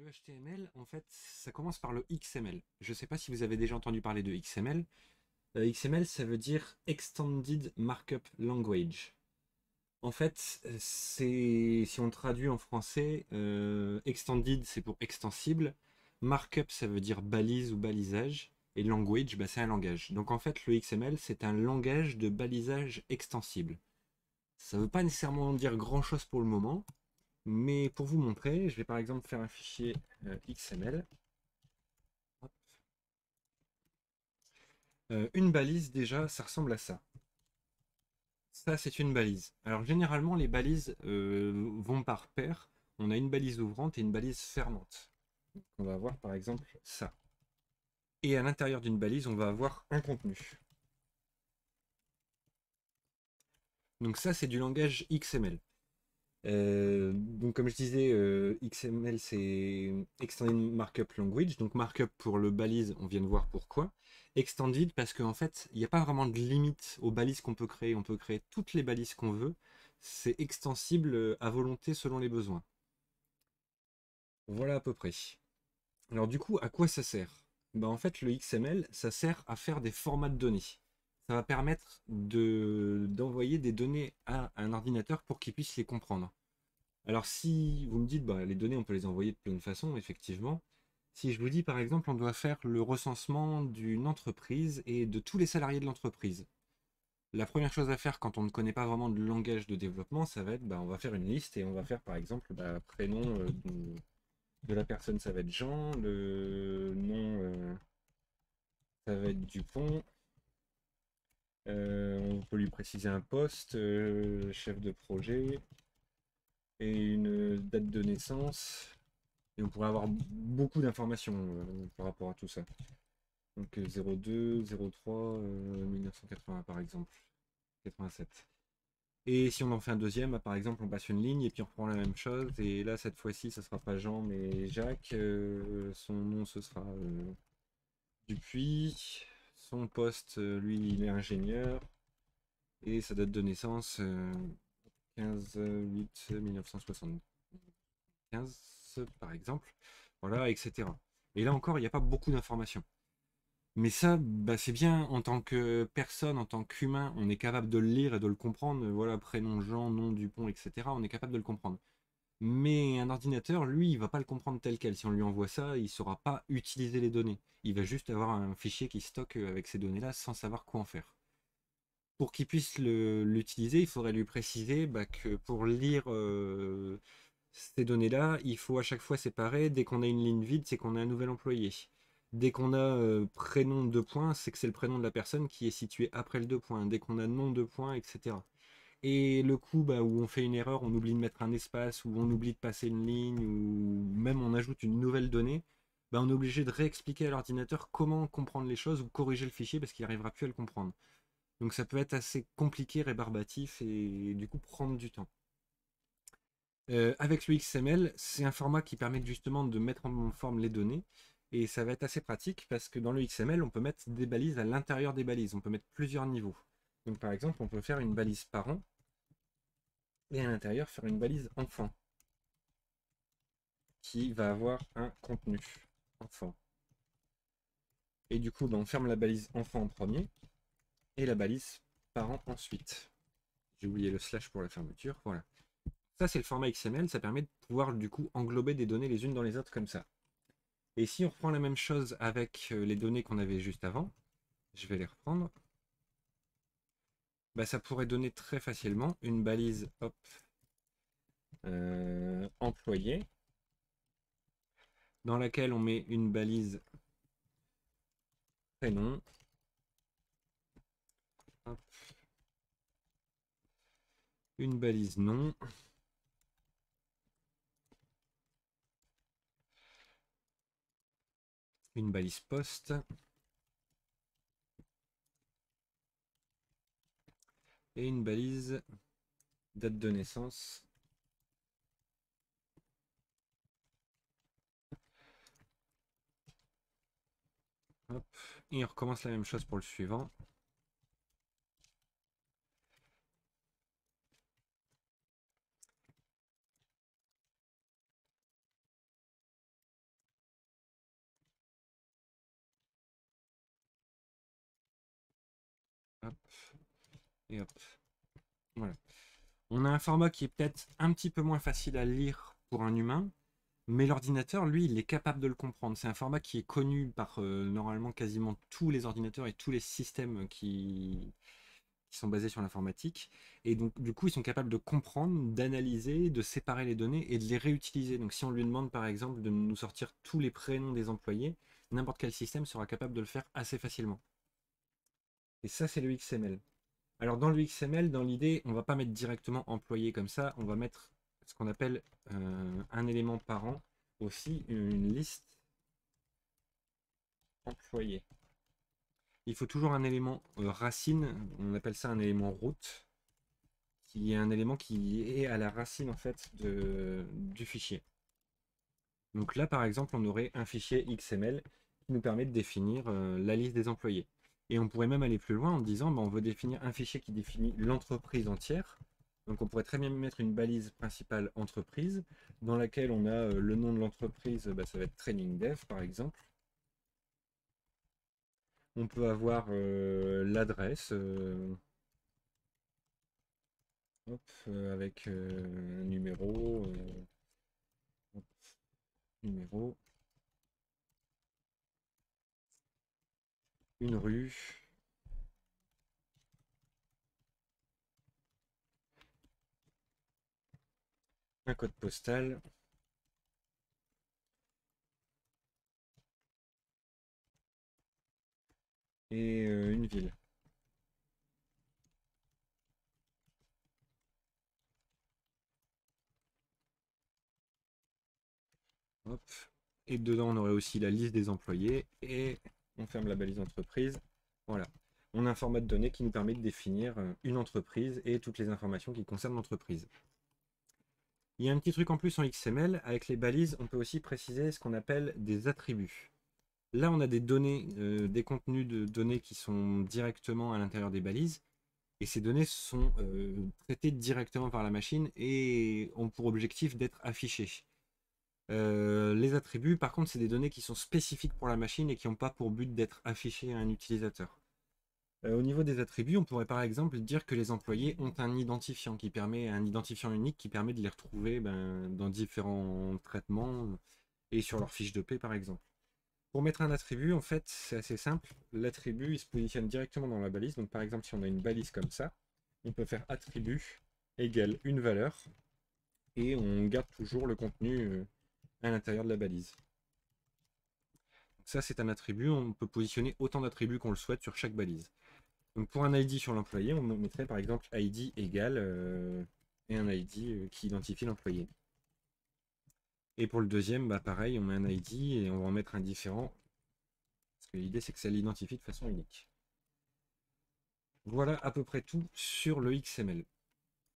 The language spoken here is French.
le HTML, en fait, ça commence par le XML. Je ne sais pas si vous avez déjà entendu parler de XML. XML, ça veut dire Extended Markup Language. En fait, si on traduit en français, extended, c'est pour extensible. Markup, ça veut dire balise ou balisage. Et language, bah, c'est un langage. Donc en fait, le XML, c'est un langage de balisage extensible. Ça ne veut pas nécessairement dire grand-chose pour le moment, mais pour vous montrer, je vais par exemple faire un fichier XML. Hop. Une balise, déjà, ça ressemble à ça. Ça, c'est une balise. Alors, généralement, les balises vont par paire. On a une balise ouvrante et une balise fermante. On va avoir, par exemple, ça. Et à l'intérieur d'une balise, on va avoir un contenu. Donc ça, c'est du langage XML. Donc comme je disais, XML c'est Extended Markup Language, donc markup pour le balise, on vient de voir pourquoi. Extended parce qu'en fait, il n'y a pas vraiment de limite aux balises qu'on on peut créer toutes les balises qu'on veut, c'est extensible à volonté selon les besoins. Voilà à peu près. Alors du coup, à quoi ça sert? Ben, en fait, le XML, ça sert à faire des formats de données. Ça va permettre d'envoyer des données à un ordinateur pour qu'il puisse les comprendre. Alors si vous me dites, bah, les données, on peut les envoyer de plein de façons, effectivement. Si je vous dis, par exemple, on doit faire le recensement d'une entreprise et de tous les salariés de l'entreprise. La première chose à faire quand on ne connaît pas vraiment de langage de développement, ça va être, bah, on va faire une liste et on va faire, par exemple, bah, prénom de la personne, ça va être Jean, le nom, ça va être Dupont. On peut lui préciser un poste, chef de projet et une date de naissance. Et on pourrait avoir beaucoup d'informations par rapport à tout ça. Donc 02, 03, 1980 par exemple, 87. Et si on en fait un deuxième, bah, par exemple, on passe une ligne et puis on reprend la même chose. Et là, cette fois-ci, ça sera pas Jean, mais Jacques. Son nom, ce sera Dupuis. Son poste, lui, il est ingénieur. Et sa date de naissance, 15-8-1975, par exemple. Voilà, etc. Et là encore, il n'y a pas beaucoup d'informations. Mais ça, bah, c'est bien en tant que personne, en tant qu'humain, on est capable de le lire et de le comprendre. Voilà, prénom Jean, nom Dupont, etc. On est capable de le comprendre. Mais un ordinateur, lui, il va pas le comprendre tel quel. Si on lui envoie ça, il ne saura pas utiliser les données. Il va juste avoir un fichier qui stocke avec ces données-là sans savoir quoi en faire. Pour qu'il puisse l'utiliser, il faudrait lui préciser bah, que pour lire ces données-là, il faut à chaque fois séparer. Dès qu'on a une ligne vide, c'est qu'on a un nouvel employé. Dès qu'on a prénom deux points, c'est que c'est le prénom de la personne qui est situé après le deux points. Dès qu'on a nom deux points, etc. Et le coup bah, où on fait une erreur, on oublie de mettre un espace, ou on oublie de passer une ligne, ou même on ajoute une nouvelle donnée, bah, on est obligé de réexpliquer à l'ordinateur comment comprendre les choses ou corriger le fichier parce qu'il n'arrivera plus à le comprendre. Donc ça peut être assez compliqué, rébarbatif et du coup prendre du temps. Avec le XML, c'est un format qui permet justement de mettre en forme les données et ça va être assez pratique parce que dans le XML, on peut mettre des balises à l'intérieur des balises. On peut mettre plusieurs niveaux. Donc par exemple, on peut faire une balise parent et à l'intérieur faire une balise enfant qui va avoir un contenu enfant. Et du coup, ben, on ferme la balise enfant en premier et la balise parent ensuite. J'ai oublié le slash pour la fermeture. Voilà. Ça, c'est le format XML. Ça permet de pouvoir du coup englober des données les unes dans les autres comme ça. Et si on reprend la même chose avec les données qu'on avait juste avant, je vais les reprendre, bah, ça pourrait donner très facilement une balise hop, employé, dans laquelle on met une balise prénom, hop, une balise nom, une balise poste, et une balise date de naissance. Hop, et on recommence la même chose pour le suivant. Hop, et hop. Voilà. On a un format qui est peut-être un petit peu moins facile à lire pour un humain, mais l'ordinateur, lui, il est capable de le comprendre. C'est un format qui est connu par normalement quasiment tous les ordinateurs et tous les systèmes qui sont basés sur l'informatique. Et donc, du coup, ils sont capables de comprendre, d'analyser, de séparer les données et de les réutiliser. Donc, si on lui demande, par exemple, de nous sortir tous les prénoms des employés, n'importe quel système sera capable de le faire assez facilement. Et ça, c'est le XML. Alors, dans le XML, dans l'idée, on ne va pas mettre directement employé comme ça, on va mettre ce qu'on appelle un élément parent, aussi une liste employé. Il faut toujours un élément racine, on appelle ça un élément root, qui est un élément qui est à la racine en fait du fichier. Donc là, par exemple, on aurait un fichier XML qui nous permet de définir la liste des employés. Et on pourrait même aller plus loin en disant, on veut définir un fichier qui définit l'entreprise entière. Donc on pourrait très bien mettre une balise principale entreprise, dans laquelle on a le nom de l'entreprise, ça va être Training Dev par exemple. On peut avoir l'adresse, avec un numéro, hop, numéro, une rue, un code postal et une ville. Hop. Et dedans, on aurait aussi la liste des employés et on ferme la balise entreprise. Voilà. On a un format de données qui nous permet de définir une entreprise et toutes les informations qui concernent l'entreprise. Il y a un petit truc en plus en XML. Avec les balises, on peut aussi préciser ce qu'on appelle des attributs. Là, on a des données, des contenus de données qui sont directement à l'intérieur des balises. Et ces données sont traitées directement par la machine et ont pour objectif d'être affichées. Les attributs, par contre, c'est des données qui sont spécifiques pour la machine et qui n'ont pas pour but d'être affichées à un utilisateur. Au niveau des attributs, on pourrait par exemple dire que les employés ont un identifiant unique qui permet de les retrouver dans différents traitements et sur leur fiche de paie par exemple. Pour mettre un attribut, en fait, c'est assez simple. L'attribut, il se positionne directement dans la balise. Donc par exemple, si on a une balise comme ça, on peut faire attribut égale une valeur et on garde toujours le contenu à l'intérieur de la balise. Ça, c'est un attribut. On peut positionner autant d'attributs qu'on le souhaite sur chaque balise. Donc pour un ID sur l'employé, on mettrait par exemple ID égale et un ID qui identifie l'employé. Et pour le deuxième, pareil, on met un ID et on va en mettre un différent. Parce que l'idée, c'est que ça l'identifie de façon unique. Voilà à peu près tout sur le XML.